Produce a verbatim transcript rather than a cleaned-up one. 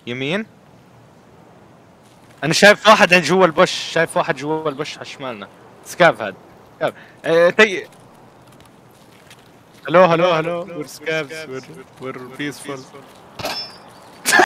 يمين. انا شايف واحد جوا البش، شايف واحد جوا البش على شمالنا. سكاف هذا سكاف. اه تي هلو هلو هلو. وير سكافز وير وير بيسفول.